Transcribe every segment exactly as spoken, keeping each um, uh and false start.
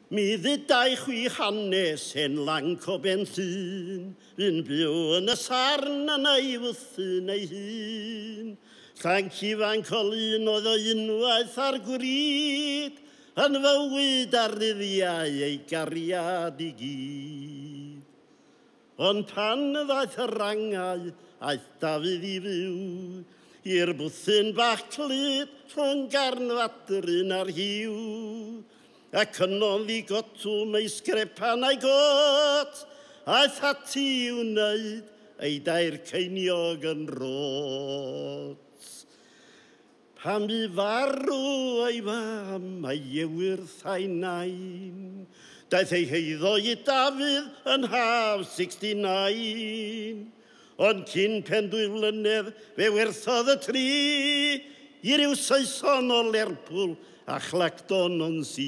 Mi ddydau chwi hanes hen lang o ben llun, fi'n byw yn y sarn a na i wythu neu hun. Llanc ifanc o lun oedd o unwaith ar gwryd, yn fywyd ar ddyddiau ei gariad i gyd. Ond pan y ddaeth y rangau, aeth Dafydd i fyw, i'r bwthyn bach clyd rhwng Garnfadryn a'r Hiw. Ac yno ddigotw me'i sgrepan a'i got, aeth ati i wneud ei dair ceiniog yn rot. Pan bu farw ei fam a'i ewyrth a'i nain, daeth ei heiddo i Dafydd yn haf sixty-nine. Ond cyn pen dwy flynedd fe werthodd y tri i ryw Saeson o Lerpwl a Chlacdon o'n si.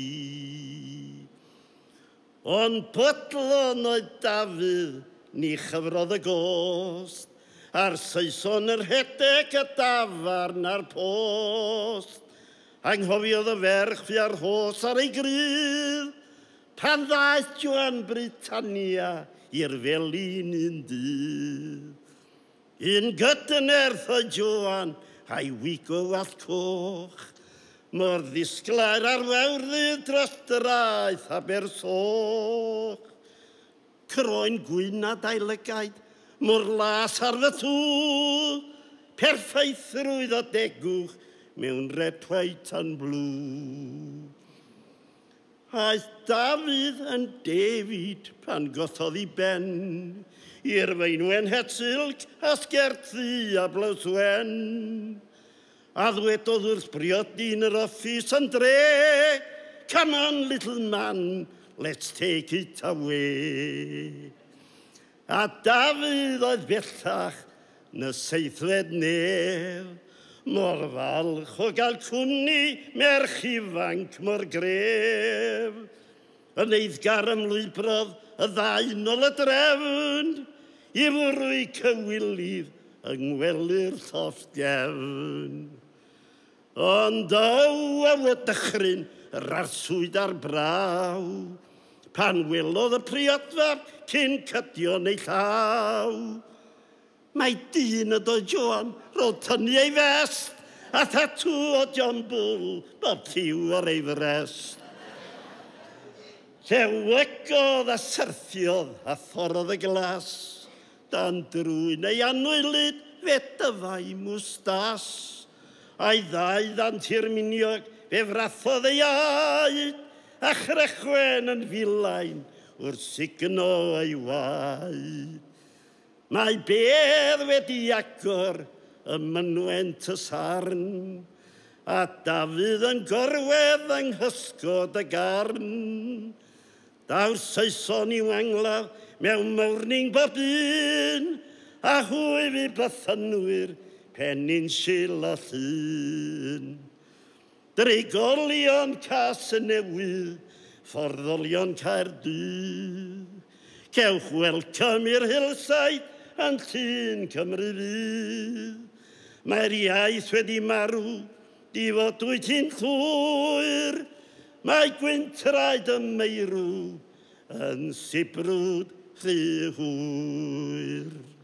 Ond bodlon oedd Dafydd ni chyfrodd y gost, a'r Saeson yr hedeg y dafarn a'r post. Anghofiodd y ferch fi ar hos ar ei grydd, pan ddaeth Joan Britannia i'r felin un dydd. Un gydynerth o Joan a'i wigo wath coch, mor ddisglair ar fawrdydd dros draeth Abersoch. Croen gwyn a dailygaid, mor las ar fy tŵ, perffeithrwydd o degwch mewn red, white and blue. Aeth Dafydd yn David pan gothodd i ben, i'r feinwen het silc a sgerthu a blaws wen. A ddwedodd wrth briodyn yr office yn dre, come on little man, let's take it away. A Dafydd oedd bellach na seithfed nef, mor falch o gael cwmni merch ifanc mor gref. Yn eiddgar ymlwybrodd y ddau nôl y drefn, i fwrwy cywilydd yng ngwely'r llofft gefn. Ond o a dychryn yr arswyd ar braw, pan welodd y priodfa cyn cydio neu llaw. Mae dyn ydo Joan roedd tynnu ei fest, a thatw o John Bull bob lliw ar ei frest. Llewygodd a syrthiodd a thorodd y glas, dan drwyn ei anwylyd fedyfau mwstas. A'i ddau ddantirminiog fe frathodd ei aed, a chrechen yn filain wrth signo ei waed. Mae bedd wedi agor y mynwent y sarn, a Dafydd yn gorwedd yng nghysgod y garn. Daw'r Saeson i wanglaf mewn mawrning bob un, a hwyf i bythynwyr Peninsul a Llyn. Dreigolion Cas y Newydd, fforddolion Caerdydd. Cewch welcome i'r hillside yn Llyn Cymru Fydd. Mae'r iaith wedi marw, di fod wyt ti'n llwyr. Mae gwyntraid y meirw yn sibrwd rhy hwyr.